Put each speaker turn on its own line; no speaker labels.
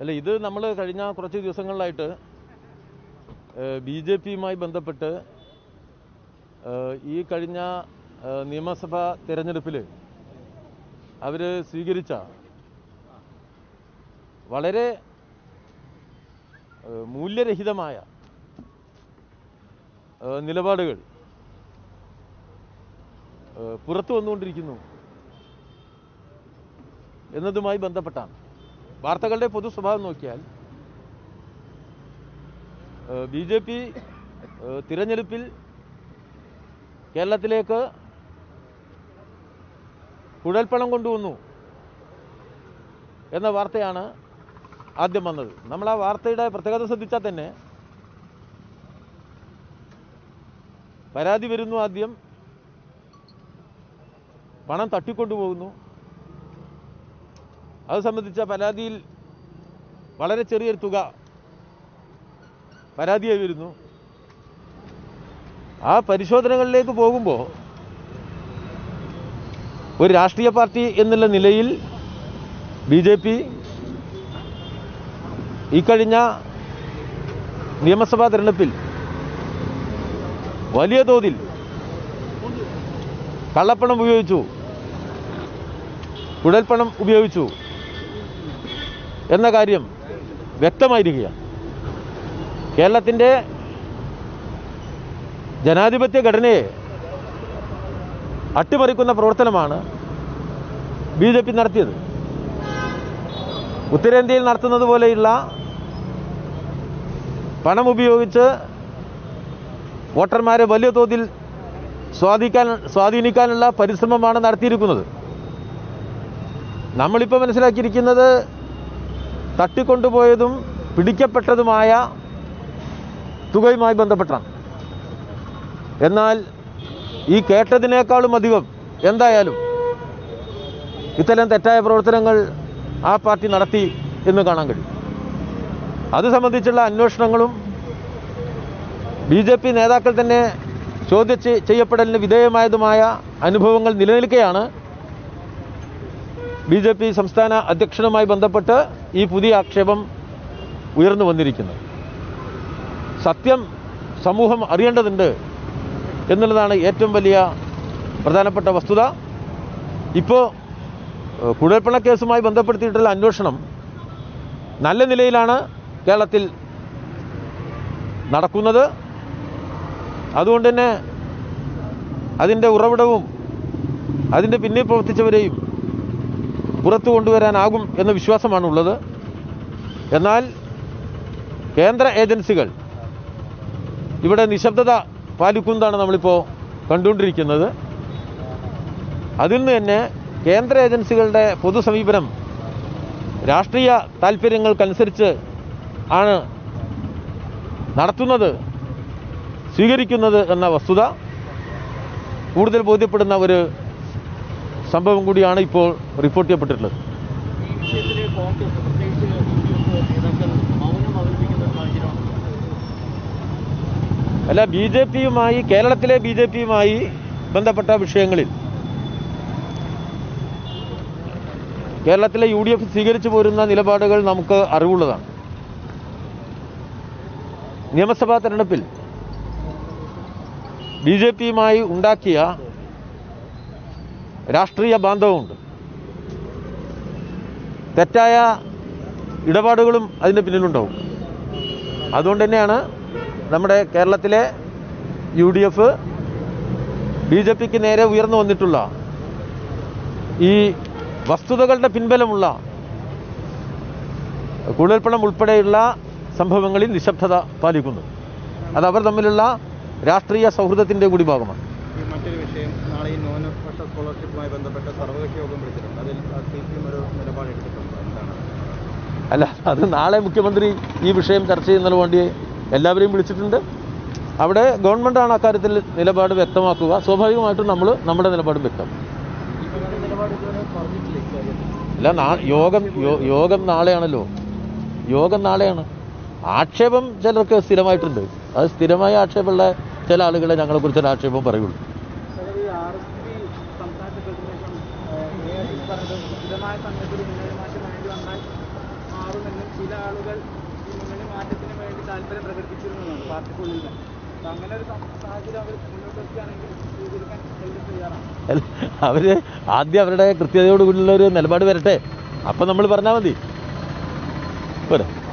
അല്ല, ഇത് നമ്മൾ കഴിഞ്ഞ കുറച്ച് ദിവസങ്ങളിലായിട്ട് BJPയുമായി ബന്ധപ്പെട്ട് ഈ കഴിഞ്ഞ നിയമസഭാ തിരഞ്ഞെടുപ്പിൽ അവർ സ്വീകരിച്ച വളരെ മൂല്യരഹിതമായ നിലപാടുകൾ പുറത്തു വന്നുകൊണ്ടിരിക്കുന്നു എന്നതുമായി ബന്ധപ്പെട്ടാണ്. വാർത്തകളുടെ പൊതു സ്വഭാവം നോക്കിയാൽ BJP തിരഞ്ഞെടുപ്പിൽ കേരളത്തിലേക്ക് കുഴൽപ്പണം കൊണ്ടുവന്നു എന്ന വാർത്തയാണ് ആദ്യം വന്നത്. നമ്മൾ ആ വാർത്തയുടെ പ്രത്യേകത ശ്രദ്ധിച്ചാൽ തന്നെ പരാതി വരുന്നു, ആദ്യം പണം തട്ടിക്കൊണ്ടുപോകുന്നു. അത് സംബന്ധിച്ച പരാതിയിൽ വളരെ ചെറിയൊരു തുക പരാതിയായി വരുന്നു. ആ പരിശോധനകളിലേക്ക് പോകുമ്പോൾ ഒരു രാഷ്ട്രീയ പാർട്ടി എന്നുള്ള നിലയിൽ BJP ഈ കഴിഞ്ഞ നിയമസഭാ തെരഞ്ഞെടുപ്പിൽ വലിയ തോതിൽ കള്ളപ്പണം ഉപയോഗിച്ചു, കുഴൽപ്പണം ഉപയോഗിച്ചു എന്ന കാര്യം വ്യക്തമായിരിക്കുകയാണ്. കേരളത്തിൻ്റെ ജനാധിപത്യ ഘടനയെ അട്ടിമറിക്കുന്ന പ്രവർത്തനമാണ് BJP നടത്തിയത്. ഉത്തരേന്ത്യയിൽ നടത്തുന്നത് പോലെയുള്ള പണം ഉപയോഗിച്ച് വോട്ടർമാരെ വലിയ തോതിൽ സ്വാധീനിക്കാനുള്ള പരിശ്രമമാണ് നടത്തിയിരിക്കുന്നത്. നമ്മളിപ്പോൾ മനസ്സിലാക്കിയിരിക്കുന്നത് തട്ടിക്കൊണ്ടുപോയതും പിടിക്കപ്പെട്ടതുമായ തുകയുമായി ബന്ധപ്പെട്ടാണ്. എന്നാൽ ഈ കേട്ടതിനേക്കാളും അധികം എന്തായാലും ഇത്തരം തെറ്റായ പ്രവർത്തനങ്ങൾ ആ പാർട്ടി നടത്തി എന്ന് കാണാൻ കഴിയും. അത് സംബന്ധിച്ചുള്ള അന്വേഷണങ്ങളും BJP നേതാക്കൾ തന്നെ ചോദ്യം ചെയ്യപ്പെടലിന് വിധേയമായതുമായ അനുഭവങ്ങൾ നിലനിൽക്കെയാണ് BJP സംസ്ഥാന അധ്യക്ഷനുമായി ബന്ധപ്പെട്ട് ഈ പുതിയ ആക്ഷേപം ഉയർന്നു വന്നിരിക്കുന്നത്. സത്യം സമൂഹം അറിയേണ്ടതുണ്ട് എന്നുള്ളതാണ് ഏറ്റവും വലിയ പ്രധാനപ്പെട്ട വസ്തുത. ഇപ്പോൾ കുഴൽപ്പണ കേസുമായി ബന്ധപ്പെടുത്തിയിട്ടുള്ള അന്വേഷണം നല്ല നിലയിലാണ് കേരളത്തിൽ നടക്കുന്നത്. അതുകൊണ്ട് തന്നെ അതിൻ്റെ ഉറവിടവും അതിൻ്റെ പിന്നിൽ പ്രവർത്തിച്ചവരെയും പുറത്തു കൊണ്ടുവരാനാകും എന്ന വിശ്വാസമാണുള്ളത്. എന്നാൽ കേന്ദ്ര ഏജൻസികൾ ഇവിടെ നിശബ്ദത പാലിക്കുന്നതാണ് നമ്മളിപ്പോൾ കണ്ടുകൊണ്ടിരിക്കുന്നത്. അതിൽ നിന്ന് തന്നെ കേന്ദ്ര ഏജൻസികളുടെ പൊതു സമീപനം രാഷ്ട്രീയ താൽപ്പര്യങ്ങൾക്കനുസരിച്ച് ആണ് നടത്തുന്നത്, സ്വീകരിക്കുന്നത് എന്ന വസ്തുത കൂടുതൽ ബോധ്യപ്പെടുന്ന ഒരു സംഭവം കൂടിയാണ് ഇപ്പോൾ റിപ്പോർട്ട് ചെയ്യപ്പെട്ടിട്ടുള്ളത്. അല്ല, BJPയുമായി, കേരളത്തിലെ BJPയുമായി ബന്ധപ്പെട്ട വിഷയങ്ങളിൽ കേരളത്തിലെ UDF സ്വീകരിച്ചു പോരുന്ന നിലപാടുകൾ നമുക്ക് അറിവുള്ളതാണ്. നിയമസഭാ തെരഞ്ഞെടുപ്പിൽ BJPയുമായി ഉണ്ടാക്കിയ രാഷ്ട്രീയ ബാന്ധവമുണ്ട്. തെറ്റായ ഇടപാടുകളും അതിൻ്റെ പിന്നിലുണ്ടാവും. അതുകൊണ്ട് തന്നെയാണ് നമ്മുടെ കേരളത്തിലെ UDF BJPക്ക് നേരെ ഉയർന്നു വന്നിട്ടുള്ള ഈ വസ്തുതകളുടെ പിൻബലമുള്ള കുഴൽപ്പണം ഉൾപ്പെടെയുള്ള സംഭവങ്ങളിൽ നിശബ്ദത പാലിക്കുന്നു. അത് അവർ തമ്മിലുള്ള രാഷ്ട്രീയ സൗഹൃദത്തിൻ്റെ കൂടി ഭാഗമാണ്.
മറ്റൊരു വിഷയം, നാളെ ഈ ന്യൂനപക്ഷ സ്കോളർഷിപ്പുമായി ബന്ധപ്പെട്ട സർവകക്ഷി യോഗം വിളിച്ചിട്ടുണ്ട്. അതിൽ CPM ഒരു നിലപാടെടുത്തിട്ടുണ്ട്. എന്താണ്?
അല്ല, അത് നാളെ മുഖ്യമന്ത്രി ഈ വിഷയം ചർച്ച ചെയ്യുന്നതിന് വേണ്ടി എല്ലാവരെയും വിളിച്ചിട്ടുണ്ട്. അവിടെ ഗവൺമെൻറ്റാണ് അക്കാര്യത്തിൽ നിലപാട് വ്യക്തമാക്കുക. സ്വാഭാവികമായിട്ടും നമ്മൾ നമ്മുടെ നിലപാടും വ്യക്തമാക്കും. അല്ല, യോഗം നാളെയാണല്ലോ. യോഗം നാളെയാണ്. ആക്ഷേപം ചിലർക്ക് സ്ഥിരമായിട്ടുണ്ട്. അത് സ്ഥിരമായ ആക്ഷേപമുള്ള ചില ആളുകളെ ഞങ്ങളെക്കുറിച്ചൊരു ആക്ഷേപം പറയുള്ളൂ.
ആളുകൾ ഈ മുന്നണി മാറ്റത്തിന് വേണ്ടി താല്പര്യം പ്രകടിപ്പിച്ചിരുന്നതാണ് പാർട്ടിക്കുള്ളിൽ. അങ്ങനെ ഒരു സാഹചര്യം അവർ മുന്നോട്ട് വെക്കുകയാണെങ്കിൽ സ്വീകരിക്കാൻ തയ്യാറാണ്.
അവർ ആദ്യം അവരുടെ കൃത്യതയോടുകൂടിയുള്ള ഒരു നിലപാട് വരട്ടെ, അപ്പം നമ്മൾ പറഞ്ഞാൽ മതി പോരാ.